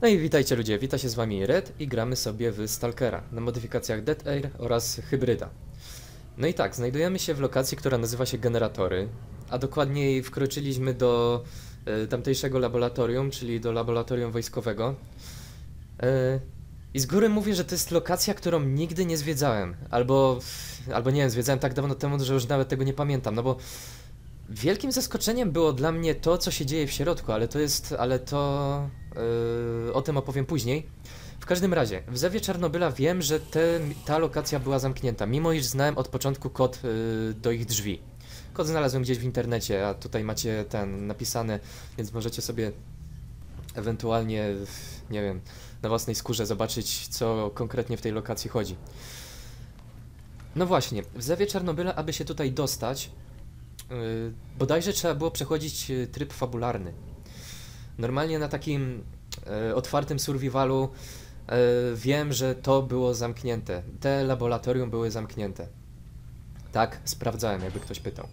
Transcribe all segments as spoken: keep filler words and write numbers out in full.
No i witajcie ludzie, wita się z wami Red i gramy sobie w Stalkera na modyfikacjach Dead Air oraz Hybryda. No i tak, znajdujemy się w lokacji, która nazywa się Generatory, a dokładniej wkroczyliśmy do y, tamtejszego laboratorium, czyli do laboratorium wojskowego. Y, I z góry mówię, że to jest lokacja, którą nigdy nie zwiedzałem, albo, albo nie wiem, zwiedzałem tak dawno temu, że już nawet tego nie pamiętam, no bo wielkim zaskoczeniem było dla mnie to, co się dzieje w środku, ale to jest, ale to... Yy, o tym opowiem później. W każdym razie, w Zewie Czarnobyla wiem, że te, ta lokacja była zamknięta, mimo iż znałem od początku kod yy, do ich drzwi. Kod znalazłem gdzieś w internecie, a tutaj macie ten napisany, więc możecie sobie ewentualnie, nie wiem, na własnej skórze zobaczyć, co konkretnie w tej lokacji chodzi. No właśnie, w Zewie Czarnobyla, aby się tutaj dostać, yy, bodajże trzeba było przechodzić yy, tryb fabularny. Normalnie na takim e, otwartym survivalu e, wiem, że to było zamknięte. Te laboratorium były zamknięte. Tak, sprawdzałem, jakby ktoś pytał.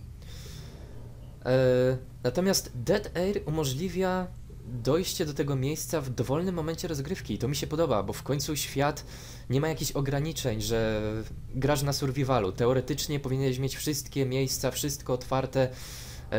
E, natomiast Dead Air umożliwia dojście do tego miejsca w dowolnym momencie rozgrywki. I to mi się podoba, bo w końcu świat nie ma jakichś ograniczeń, że grasz na survivalu. Teoretycznie powinieneś mieć wszystkie miejsca, wszystko otwarte. E,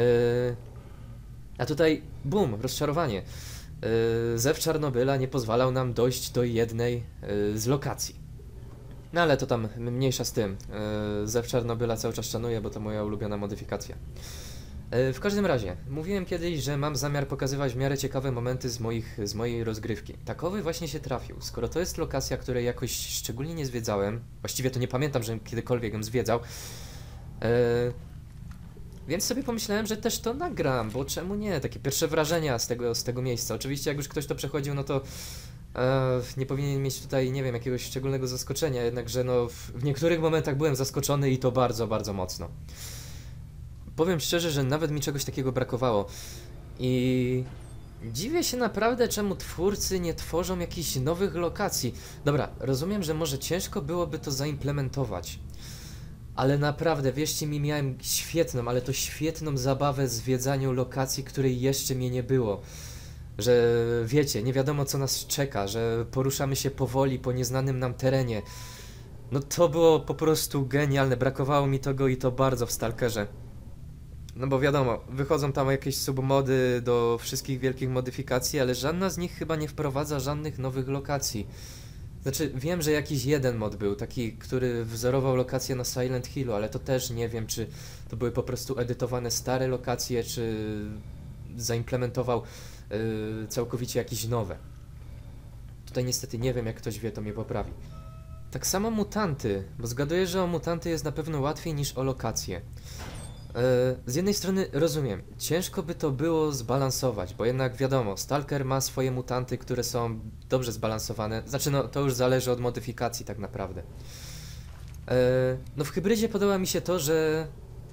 A tutaj, bum, rozczarowanie. Yy, Zew Czarnobyla nie pozwalał nam dojść do jednej yy, z lokacji. No ale to tam mniejsza z tym. Yy, Zew Czarnobyla cały czas szanuję, bo to moja ulubiona modyfikacja. Yy, w każdym razie, mówiłem kiedyś, że mam zamiar pokazywać w miarę ciekawe momenty z, moich, z mojej rozgrywki. Takowy właśnie się trafił. Skoro to jest lokacja, której jakoś szczególnie nie zwiedzałem, właściwie to nie pamiętam, żebym kiedykolwiek ją zwiedzał, yy, Więc sobie pomyślałem, że też to nagram, bo czemu nie? Takie pierwsze wrażenia z tego, z tego miejsca. Oczywiście jak już ktoś to przechodził, no to e, nie powinien mieć tutaj, nie wiem, jakiegoś szczególnego zaskoczenia, jednakże no w, w niektórych momentach byłem zaskoczony i to bardzo, bardzo mocno. Powiem szczerze, że nawet mi czegoś takiego brakowało i dziwię się naprawdę, czemu twórcy nie tworzą jakichś nowych lokacji. Dobra, rozumiem, że może ciężko byłoby to zaimplementować. Ale naprawdę, wierzcie mi, miałem świetną, ale to świetną zabawę w zwiedzaniu lokacji, której jeszcze mnie nie było. Że wiecie, nie wiadomo co nas czeka, że poruszamy się powoli po nieznanym nam terenie. No to było po prostu genialne, brakowało mi tego i to bardzo w Stalkerze. No bo wiadomo, wychodzą tam jakieś submody do wszystkich wielkich modyfikacji, ale żadna z nich chyba nie wprowadza żadnych nowych lokacji. Znaczy, wiem, że jakiś jeden mod był, taki, który wzorował lokacje na Silent Hillu, ale to też nie wiem, czy to były po prostu edytowane stare lokacje, czy zaimplementował yy, całkowicie jakieś nowe. Tutaj niestety nie wiem, jak ktoś wie, to mnie poprawi. Tak samo mutanty, bo zgaduję, że o mutanty jest na pewno łatwiej niż o lokacje. Z jednej strony rozumiem, ciężko by to było zbalansować, bo jednak wiadomo, Stalker ma swoje mutanty, które są dobrze zbalansowane, znaczy no to już zależy od modyfikacji tak naprawdę. No w hybrydzie podoba mi się to, że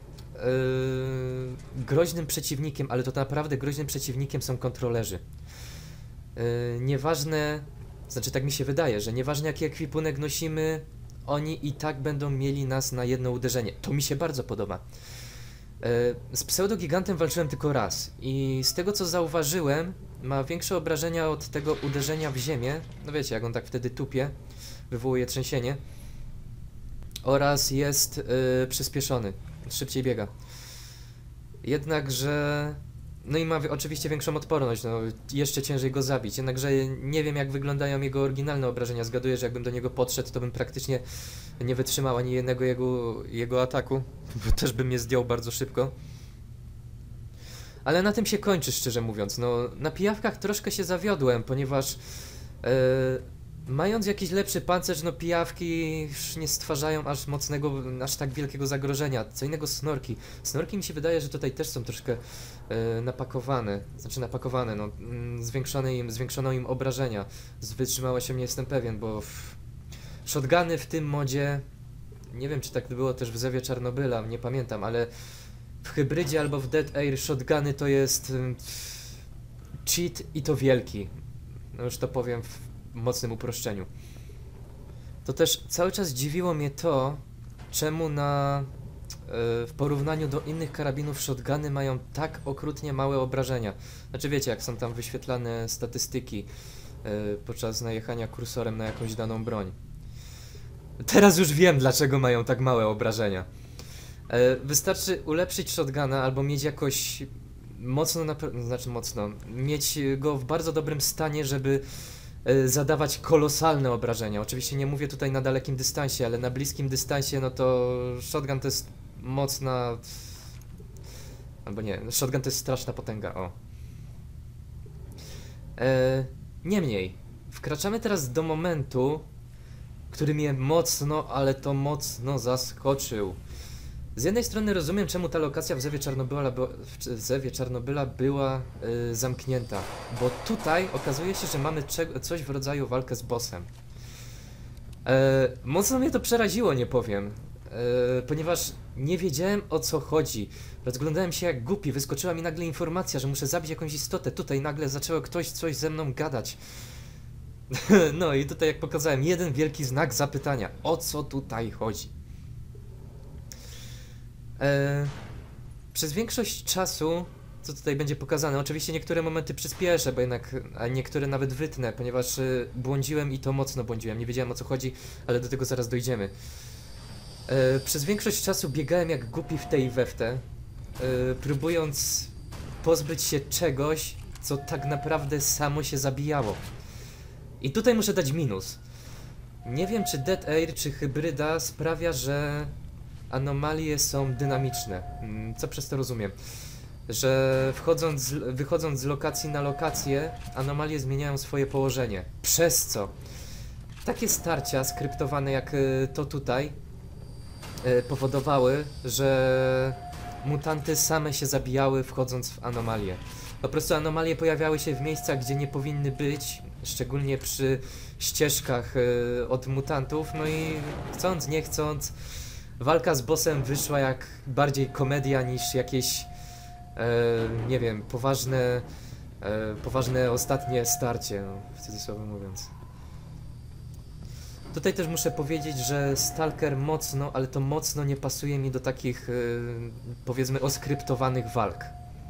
groźnym przeciwnikiem, ale to naprawdę groźnym przeciwnikiem są kontrolerzy. Nieważne, znaczy tak mi się wydaje, że nieważne jaki ekwipunek nosimy, oni i tak będą mieli nas na jedno uderzenie. To mi się bardzo podoba. Z pseudogigantem walczyłem tylko raz i z tego co zauważyłem, ma większe obrażenia od tego uderzenia w ziemię, no wiecie, jak on tak wtedy tupie, wywołuje trzęsienie, oraz jest yy, przyspieszony, szybciej biega. Jednakże, no i ma oczywiście większą odporność, no jeszcze ciężej go zabić, jednakże nie wiem jak wyglądają jego oryginalne obrażenia, zgaduję, że jakbym do niego podszedł, to bym praktycznie nie wytrzymał ani jednego jego, jego ataku, bo też bym je zdjął bardzo szybko. Ale na tym się kończy, szczerze mówiąc. No, na pijawkach troszkę się zawiodłem, ponieważ yy, mając jakiś lepszy pancerz, no pijawki już nie stwarzają aż mocnego, aż tak wielkiego zagrożenia. Co innego snorki. Snorki mi się wydaje, że tutaj też są troszkę yy, napakowane. Znaczy napakowane, no, yy, zwiększone im, zwiększono im obrażenia. Z wytrzymałością nie jestem pewien, bo... W, Shotguny w tym modzie, nie wiem czy tak było też w Zewie Czarnobyla, nie pamiętam, ale w hybrydzie albo w Dead Air shotguny to jest cheat i to wielki. No już to powiem w mocnym uproszczeniu. To też cały czas dziwiło mnie to, czemu na, w porównaniu do innych karabinów shotguny mają tak okrutnie małe obrażenia. Znaczy wiecie, jak są tam wyświetlane statystyki podczas najechania kursorem na jakąś daną broń. Teraz już wiem, dlaczego mają tak małe obrażenia. Wystarczy ulepszyć shotguna albo mieć jakoś mocno, na, znaczy mocno, mieć go w bardzo dobrym stanie, żeby zadawać kolosalne obrażenia. Oczywiście nie mówię tutaj na dalekim dystansie, ale na bliskim dystansie, no to shotgun to jest mocna... Albo nie, shotgun to jest straszna potęga, o. E, niemniej, wkraczamy teraz do momentu, który mnie mocno, ale to mocno zaskoczył. Z jednej strony rozumiem, czemu ta lokacja w Zewie Czarnobyla, była, w Zewie Czarnobyla była y, zamknięta, bo tutaj okazuje się, że mamy coś w rodzaju walkę z bossem. E, mocno mnie to przeraziło, nie powiem, e, ponieważ nie wiedziałem, o co chodzi. Rozglądałem się jak głupi, wyskoczyła mi nagle informacja, że muszę zabić jakąś istotę. Tutaj nagle zaczęło ktoś coś ze mną gadać. No i tutaj, jak pokazałem, jeden wielki znak zapytania. O co tutaj chodzi? Eee, przez większość czasu, co tutaj będzie pokazane, oczywiście niektóre momenty przyspieszę, bo jednak, a niektóre nawet wytnę, ponieważ y, błądziłem i to mocno błądziłem, nie wiedziałem, o co chodzi, ale do tego zaraz dojdziemy. Eee, przez większość czasu biegałem jak głupi w tej i we w te, Yy, próbując pozbyć się czegoś, co tak naprawdę samo się zabijało. I tutaj muszę dać minus. Nie wiem, czy Dead Air, czy hybryda sprawia, że anomalie są dynamiczne. Yy, co przez to rozumiem? Że wchodząc, wychodząc z lokacji na lokację, anomalie zmieniają swoje położenie. Przez co takie starcia skryptowane jak yy, to tutaj yy, powodowały, że mutanty same się zabijały, wchodząc w anomalie. Po prostu anomalie pojawiały się w miejscach, gdzie nie powinny być, szczególnie przy ścieżkach y, od mutantów, no i chcąc, nie chcąc, walka z bossem wyszła jak bardziej komedia niż jakieś, e, nie wiem, poważne, e, poważne ostatnie starcie, no, w cudzysłowie mówiąc. Tutaj też muszę powiedzieć, że Stalker mocno, ale to mocno nie pasuje mi do takich, yy, powiedzmy, oskryptowanych walk.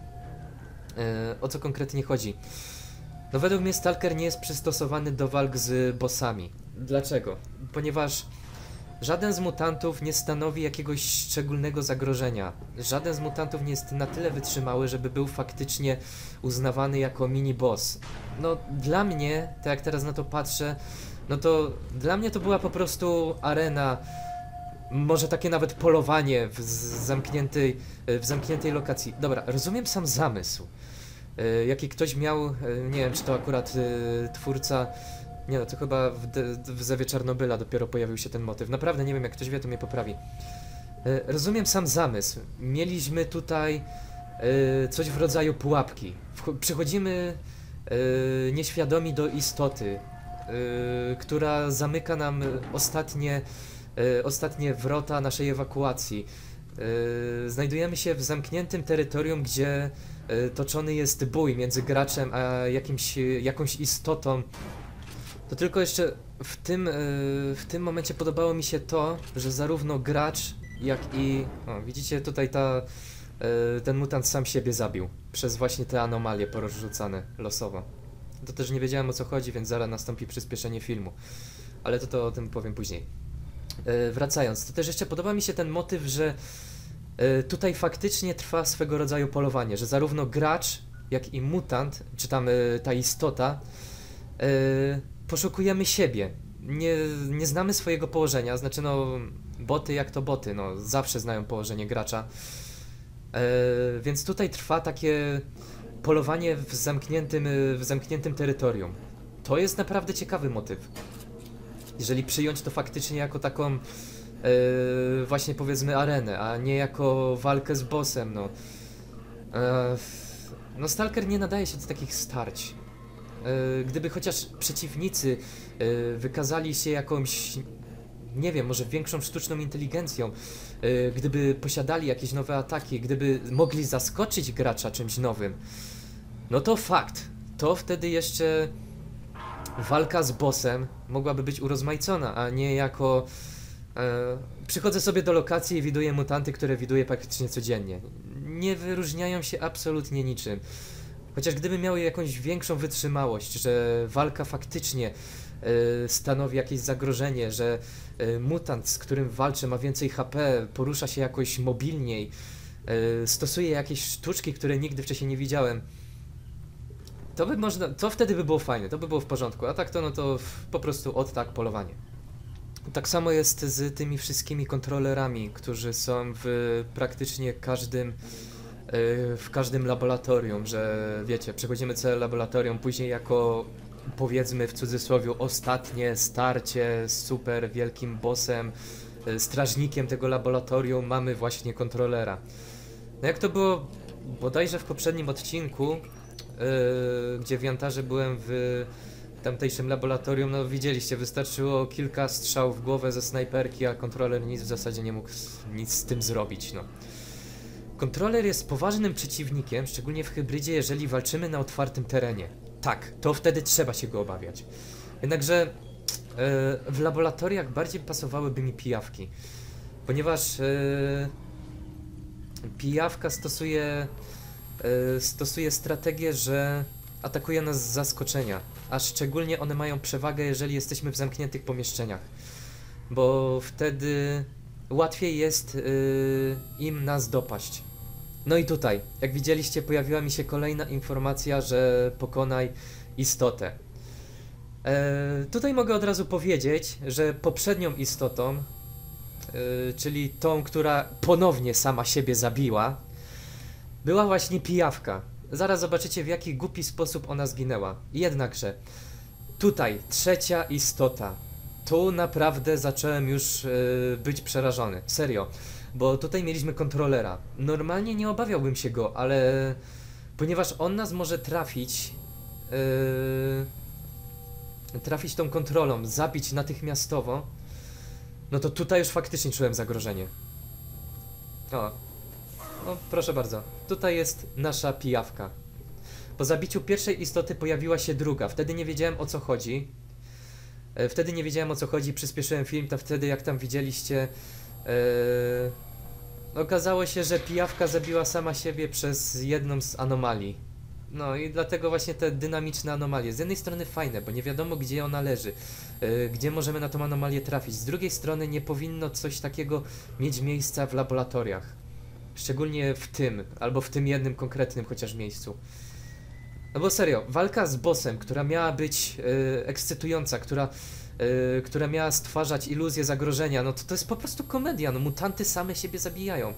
Yy, o co konkretnie chodzi? No według mnie Stalker nie jest przystosowany do walk z bossami. Dlaczego? Ponieważ żaden z mutantów nie stanowi jakiegoś szczególnego zagrożenia. Żaden z mutantów nie jest na tyle wytrzymały, żeby był faktycznie uznawany jako mini-boss. No dla mnie, tak jak teraz na to patrzę, no to dla mnie to była po prostu arena, może takie nawet polowanie w zamkniętej, w zamkniętej lokacji. Dobra, rozumiem sam zamysł, jaki ktoś miał, nie wiem, czy to akurat twórca, nie no, to chyba w, w Zewie Czarnobyla dopiero pojawił się ten motyw. Naprawdę nie wiem, jak ktoś wie, to mnie poprawi. Rozumiem sam zamysł. Mieliśmy tutaj coś w rodzaju pułapki. Przychodzimy nieświadomi do istoty, Yy, która zamyka nam ostatnie, yy, ostatnie wrota naszej ewakuacji. Yy, znajdujemy się w zamkniętym terytorium, gdzie yy, toczony jest bój między graczem a jakimś, jakąś istotą. To tylko jeszcze w tym, yy, w tym momencie podobało mi się to, że zarówno gracz, jak i... O, widzicie, tutaj ta, yy, ten mutant sam siebie zabił przez właśnie te anomalie porozrzucane losowo. To też nie wiedziałem, o co chodzi, więc zaraz nastąpi przyspieszenie filmu. Ale to, to o tym powiem później. Yy, wracając, to też jeszcze podoba mi się ten motyw, że yy, tutaj faktycznie trwa swego rodzaju polowanie, że zarówno gracz, jak i mutant, czy tam yy, ta istota, yy, poszukujemy siebie. Nie, nie znamy swojego położenia, znaczy no, boty jak to boty, no, zawsze znają położenie gracza. Yy, więc tutaj trwa takie polowanie w zamkniętym, w zamkniętym terytorium. To jest naprawdę ciekawy motyw. Jeżeli przyjąć to faktycznie jako taką yy, właśnie powiedzmy arenę, a nie jako walkę z bossem, no. Yy, no Stalker nie nadaje się do takich starć. Yy, gdyby chociaż przeciwnicy yy, wykazali się jakąś, nie wiem, może większą sztuczną inteligencją, yy, gdyby posiadali jakieś nowe ataki, gdyby mogli zaskoczyć gracza czymś nowym, no to fakt, to wtedy jeszcze walka z bossem mogłaby być urozmaicona, a nie jako e, przychodzę sobie do lokacji i widuję mutanty, które widuję praktycznie codziennie. Nie wyróżniają się absolutnie niczym. Chociaż gdyby miały jakąś większą wytrzymałość, że walka faktycznie y, stanowi jakieś zagrożenie, że y, mutant, z którym walczę, ma więcej H P, porusza się jakoś mobilniej, y, stosuje jakieś sztuczki, które nigdy wcześniej nie widziałem, to by można, to wtedy by było fajne, to by było w porządku, a tak to no to w, po prostu od tak polowanie. Tak samo jest z tymi wszystkimi kontrolerami, którzy są w praktycznie każdym w każdym laboratorium, że wiecie, przechodzimy całe laboratorium, później jako, powiedzmy w cudzysłowie, ostatnie starcie z super wielkim bossem, strażnikiem tego laboratorium mamy właśnie kontrolera. No jak to było bodajże w poprzednim odcinku, yy, gdzie w Jantarze byłem w tamtejszym laboratorium, no widzieliście, wystarczyło kilka strzałów w głowę ze snajperki, a kontroler nic w zasadzie nie mógł nic z tym zrobić, no. Kontroler jest poważnym przeciwnikiem, szczególnie w hybrydzie, jeżeli walczymy na otwartym terenie. Tak, to wtedy trzeba się go obawiać. Jednakże yy, w laboratoriach bardziej pasowałyby mi pijawki, ponieważ yy, pijawka stosuje, yy, stosuje strategię, że atakuje nas z zaskoczenia, a szczególnie one mają przewagę, jeżeli jesteśmy w zamkniętych pomieszczeniach, bo wtedy łatwiej jest yy, im nas dopaść. No i tutaj, jak widzieliście, pojawiła mi się kolejna informacja, że pokonaj istotę. E, tutaj mogę od razu powiedzieć, że poprzednią istotą, e, czyli tą, która ponownie sama siebie zabiła, była właśnie pijawka. Zaraz zobaczycie, w jaki głupi sposób ona zginęła. Jednakże, tutaj trzecia istota. Tu naprawdę zacząłem już e, być przerażony. Serio. Bo tutaj mieliśmy kontrolera. Normalnie nie obawiałbym się go, ale ponieważ on nas może trafić, yy, trafić tą kontrolą, zabić natychmiastowo, no to tutaj już faktycznie czułem zagrożenie. O, no proszę bardzo, tutaj jest nasza pijawka. Po zabiciu pierwszej istoty pojawiła się druga, wtedy nie wiedziałem, o co chodzi. Yy, wtedy nie wiedziałem, o co chodzi, przyspieszyłem film, to wtedy, jak tam widzieliście, Yy, okazało się, że pijawka zabiła sama siebie przez jedną z anomalii. No i dlatego właśnie te dynamiczne anomalie. Z jednej strony fajne, bo nie wiadomo, gdzie ona leży, yy, gdzie możemy na tą anomalię trafić. Z drugiej strony nie powinno coś takiego mieć miejsca w laboratoriach. Szczególnie w tym, albo w tym jednym konkretnym chociaż miejscu. No bo serio, walka z bossem, która miała być yy, ekscytująca, która Yy, która miała stwarzać iluzję zagrożenia, no to to jest po prostu komedia, no mutanty same siebie zabijają.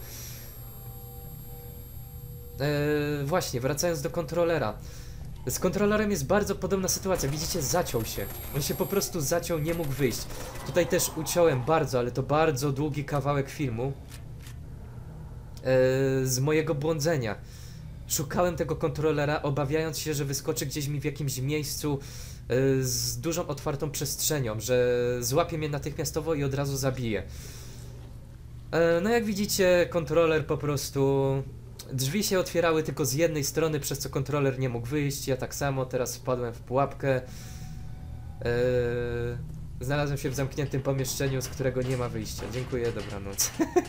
Yy, właśnie, wracając do kontrolera. Z kontrolerem jest bardzo podobna sytuacja, widzicie, zaciął się. On się po prostu zaciął, nie mógł wyjść. Tutaj też uciąłem bardzo, ale to bardzo długi kawałek filmu yy, z mojego błądzenia. Szukałem tego kontrolera, obawiając się, że wyskoczy gdzieś mi w jakimś miejscu z dużą otwartą przestrzenią, że złapie mnie natychmiastowo i od razu zabije. No jak widzicie, kontroler po prostu... Drzwi się otwierały tylko z jednej strony, przez co kontroler nie mógł wyjść. Ja tak samo, teraz wpadłem w pułapkę. Znalazłem się w zamkniętym pomieszczeniu, z którego nie ma wyjścia. Dziękuję, dobranoc.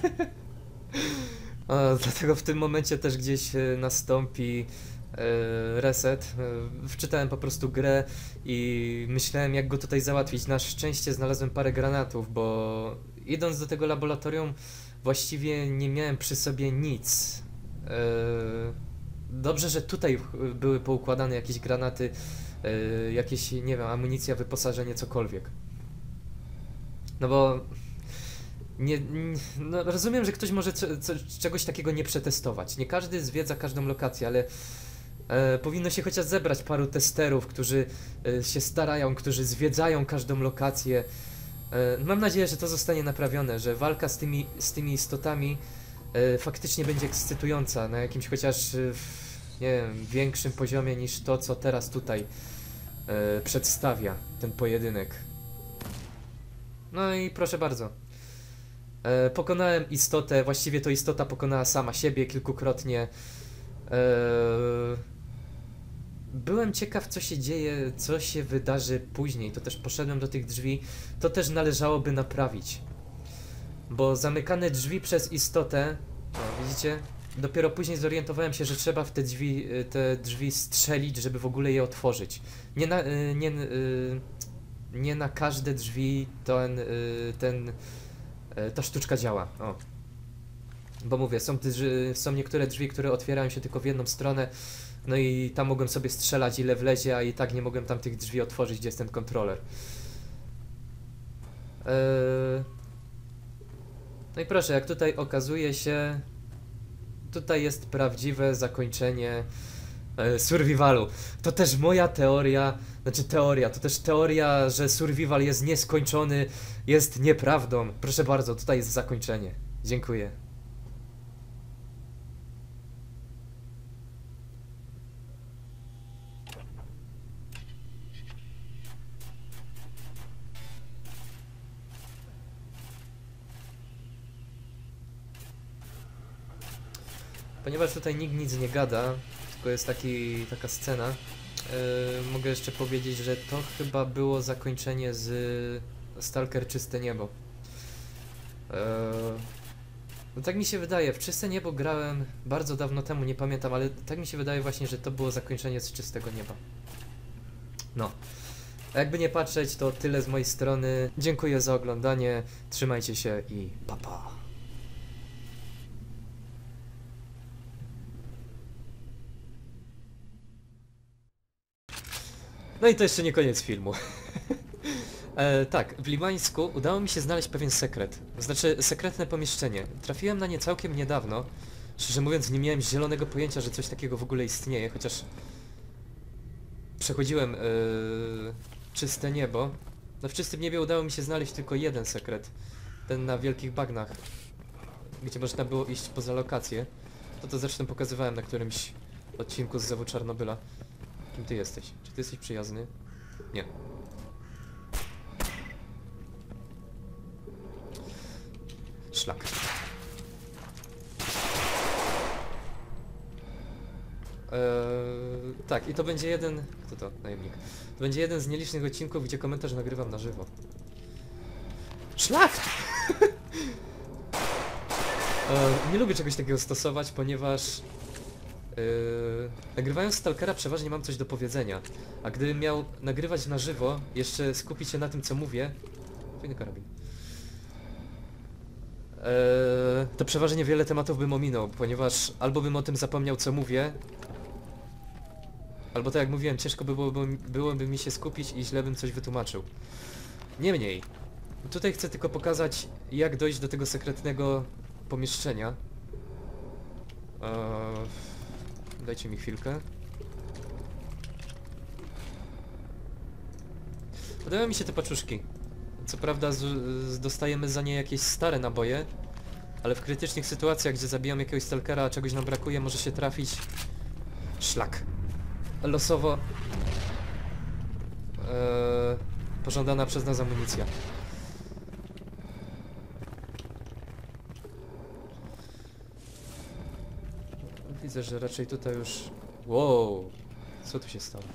O, dlatego w tym momencie też gdzieś nastąpi reset. Wczytałem po prostu grę i myślałem, jak go tutaj załatwić. Na szczęście znalazłem parę granatów, bo idąc do tego laboratorium właściwie nie miałem przy sobie nic. Dobrze, że tutaj były poukładane jakieś granaty, jakieś, nie wiem, amunicja, wyposażenie, cokolwiek. No bo nie, nie, no rozumiem, że ktoś może co, co, czegoś takiego nie przetestować. Nie każdy zwiedza każdą lokację, ale E, powinno się chociaż zebrać paru testerów, którzy e, się starają, którzy zwiedzają każdą lokację. E, mam nadzieję, że to zostanie naprawione, że walka z tymi, z tymi istotami e, faktycznie będzie ekscytująca na jakimś chociaż e, nie wiem, większym poziomie niż to, co teraz tutaj e, przedstawia ten pojedynek. No i proszę bardzo. E, pokonałem istotę, właściwie to istota pokonała sama siebie kilkukrotnie. Eee, byłem ciekaw, co się dzieje, co się wydarzy później. To też poszedłem do tych drzwi. To też należałoby naprawić. Bo zamykane drzwi przez istotę, o, widzicie? dopiero później zorientowałem się, że trzeba w te drzwi, te drzwi strzelić, żeby w ogóle je otworzyć. Nie na, nie, nie na każde drzwi ten, ten, ta sztuczka działa. O. Bo mówię, są, są niektóre drzwi, które otwierają się tylko w jedną stronę, no i tam mogłem sobie strzelać ile wlezie, a i tak nie mogłem tam tych drzwi otworzyć, gdzie jest ten kontroler. Eee... No i proszę, jak tutaj okazuje się, tutaj jest prawdziwe zakończenie e, survivalu. To też moja teoria, znaczy teoria, to też teoria, że survival jest nieskończony, jest nieprawdą. Proszę bardzo, tutaj jest zakończenie. Dziękuję. Ponieważ tutaj nikt nic nie gada, tylko jest taki, taka scena, yy, mogę jeszcze powiedzieć, że to chyba było zakończenie z Stalker Czyste Niebo. Yy, no tak mi się wydaje, w Czyste Niebo grałem bardzo dawno temu, nie pamiętam, ale tak mi się wydaje właśnie, że to było zakończenie z Czystego Nieba. No. A jakby nie patrzeć, to tyle z mojej strony. Dziękuję za oglądanie, trzymajcie się i pa pa. No i to jeszcze nie koniec filmu. e, tak, w Limańsku udało mi się znaleźć pewien sekret. Znaczy, sekretne pomieszczenie. Trafiłem na nie całkiem niedawno. Szczerze mówiąc, nie miałem zielonego pojęcia, że coś takiego w ogóle istnieje, chociaż przechodziłem e, Czyste Niebo. No w Czystym Niebie udało mi się znaleźć tylko jeden sekret. Ten na wielkich bagnach, gdzie można było iść poza lokację. To to zresztą pokazywałem na którymś odcinku z Zewu Czarnobyla. Kim ty jesteś? Czy ty jesteś przyjazny? Nie. Szlak. Eee, tak, i to będzie jeden... Kto to? Najemnik. To będzie jeden z nielicznych odcinków, gdzie komentarz nagrywam na żywo. Szlak! eee, nie lubię czegoś takiego stosować, ponieważ... Yy, nagrywając Stalkera przeważnie mam coś do powiedzenia, a gdybym miał nagrywać na żywo, jeszcze skupić się na tym co mówię, fajny karabin, yy, to przeważnie wiele tematów bym ominął, ponieważ albo bym o tym zapomniał co mówię, albo tak jak mówiłem, ciężko by byłoby, byłoby mi się skupić i źle bym coś wytłumaczył. Niemniej, tutaj chcę tylko pokazać jak dojść do tego sekretnego pomieszczenia. Yy, Dajcie mi chwilkę. Podobają mi się te paczuszki. Co prawda z, z dostajemy za nie jakieś stare naboje, ale w krytycznych sytuacjach, gdzie zabijamy jakiegoś stalkera, a czegoś nam brakuje, może się trafić szlak. Losowo eee, pożądana przez nas amunicja. Widzę, że raczej tutaj już... Wow! Co tu się stało?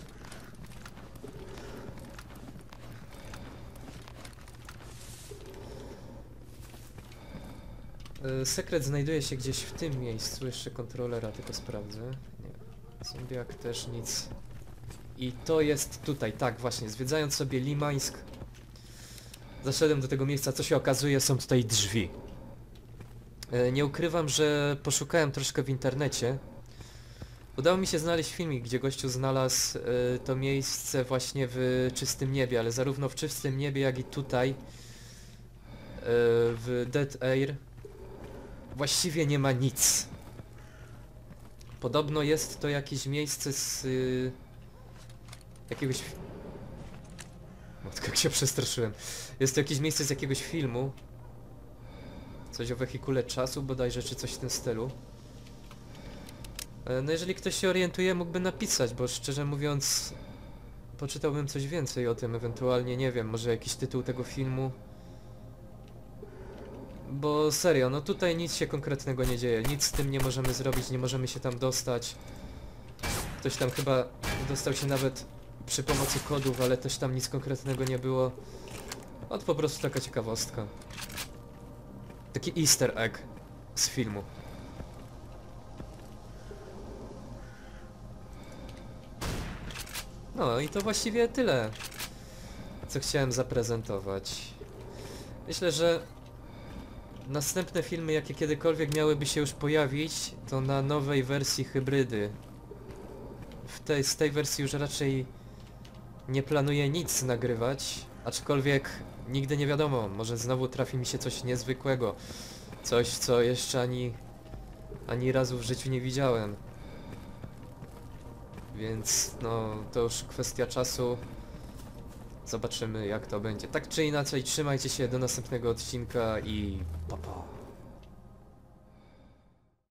Yy, sekret znajduje się gdzieś w tym miejscu. Jeszcze kontrolera tylko sprawdzę. Nie. Zombiak też nic. I to jest tutaj, tak właśnie. Zwiedzając sobie Limańsk, zaszedłem do tego miejsca, co się okazuje, są tutaj drzwi. Nie ukrywam, że poszukałem troszkę w internecie. Udało mi się znaleźć filmik, gdzie gościu znalazł y, to miejsce właśnie w Czystym Niebie, ale zarówno w Czystym Niebie, jak i tutaj y, w Dead Air właściwie nie ma nic. Podobno jest to jakieś miejsce z y, jakiegoś... Matko, jak się przestraszyłem. Jest to jakieś miejsce z jakiegoś filmu. Coś o wehikule czasu bodajże, czy coś w tym stylu. No jeżeli ktoś się orientuje, mógłby napisać, bo szczerze mówiąc poczytałbym coś więcej o tym, ewentualnie, nie wiem, może jakiś tytuł tego filmu. Bo serio, no tutaj nic się konkretnego nie dzieje, nic z tym nie możemy zrobić, nie możemy się tam dostać. Ktoś tam chyba dostał się nawet przy pomocy kodów, ale też tam nic konkretnego nie było. No to po prostu taka ciekawostka. Taki easter egg z filmu. No i to właściwie tyle, co chciałem zaprezentować. Myślę, że następne filmy, jakie kiedykolwiek miałyby się już pojawić, to na nowej wersji hybrydy. W tej, z tej wersji już raczej nie planuję nic nagrywać, aczkolwiek nigdy nie wiadomo, może znowu trafi mi się coś niezwykłego. Coś, co jeszcze ani, ani razu w życiu nie widziałem. Więc no, to już kwestia czasu. Zobaczymy, jak to będzie. Tak czy inaczej, trzymajcie się do następnego odcinka i pa pa.